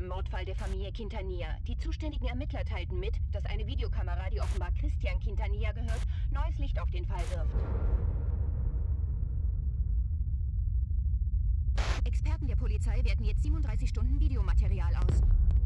im Mordfall der Familie Quintanilla. Die zuständigen Ermittler teilten mit, dass eine Videokamera, die offenbar Christian Quintanilla gehört, neues Licht auf den Fall wirft. Experten der Polizei werten jetzt 37 Stunden Videomaterial aus.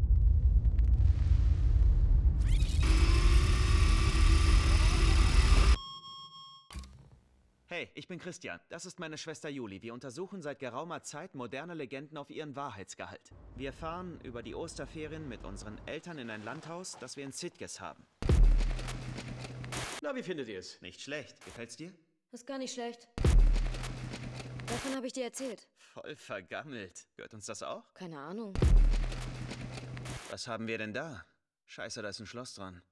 Hey, ich bin Christian. Das ist meine Schwester Juli. Wir untersuchen seit geraumer Zeit moderne Legenden auf ihren Wahrheitsgehalt. Wir fahren über die Osterferien mit unseren Eltern in ein Landhaus, das wir in Sitges haben. Na, wie findet ihr es? Nicht schlecht. Gefällt's dir? Ist gar nicht schlecht. Davon habe ich dir erzählt. Voll vergammelt. Gehört uns das auch? Keine Ahnung. Was haben wir denn da? Scheiße, da ist ein Schloss dran.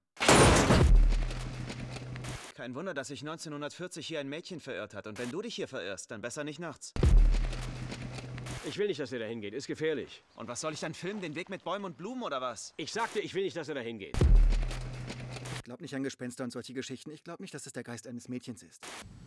Kein Wunder, dass sich 1940 hier ein Mädchen verirrt hat. Und wenn du dich hier verirrst, dann besser nicht nachts. Ich will nicht, dass ihr da hingeht. Ist gefährlich. Und was soll ich dann filmen? Den Weg mit Bäumen und Blumen oder was? Ich sagte, ich will nicht, dass ihr da hingeht. Ich glaube nicht an Gespenster und solche Geschichten. Ich glaube nicht, dass es der Geist eines Mädchens ist.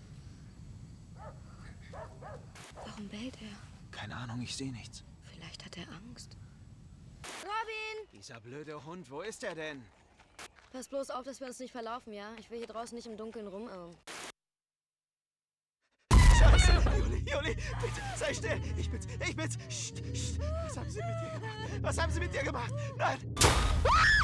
Warum bellt er? Keine Ahnung, ich sehe nichts. Vielleicht hat er Angst. Robin! Dieser blöde Hund, wo ist er denn? Pass bloß auf, dass wir uns nicht verlaufen, ja? Ich will hier draußen nicht im Dunkeln rumirren. Scheiße! Juli, bitte, sei still! Ich bin's! Psst, psst. Was haben Sie mit dir gemacht? Was haben Sie mit dir gemacht? Nein!